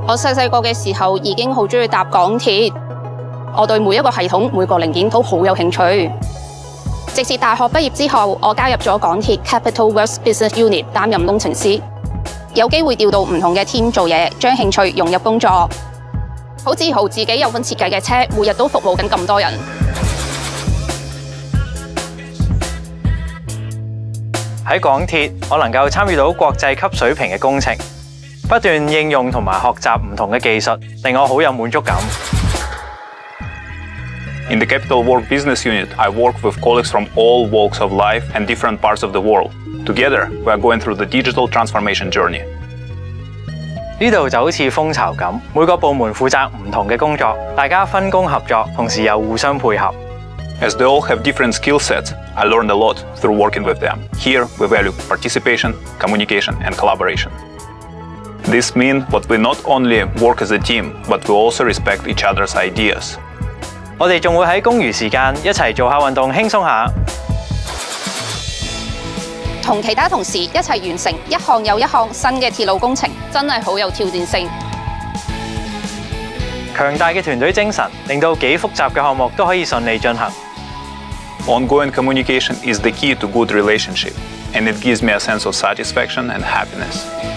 我細個嘅時候已經好鍾意搭港鐵，我對每一個系統、每個零件都好有興趣。直至大學畢業之後，我加入咗港鐵 Capital Works Business Unit 擔任工程師，有機會調到唔同嘅 team 做嘢，將興趣融入工作。好自豪自己有份設計嘅車，每日都服務緊咁多人。 喺港鐵，我能夠參與到國際級水平嘅工程，不斷應用同埋學習唔同嘅技術，令我好有滿足感。 In the Capital Works Business Unit, I work with colleagues from all walks of life and different parts of the world. Together, we are going through the digital transformation journey. 呢度就好似蜂巢咁，每個部門負責唔同嘅工作，大家分工合作，同時又互相配合。 As they all have different skill sets, I learned a lot through working with them. Here, we value participation, communication, and collaboration. This means that we not only work as a team, but we also respect each other's ideas. 我哋仲會喺公餘時間一齊做下運動，輕鬆下。 同其他同事一齊完成一項又一項新嘅鐵路工程，真係好有挑戰性。 強大嘅團隊精神，令到幾複雜嘅項目都可以順利進行。 Ongoing communication is the key to good relationship, and it gives me a sense of satisfaction and happiness.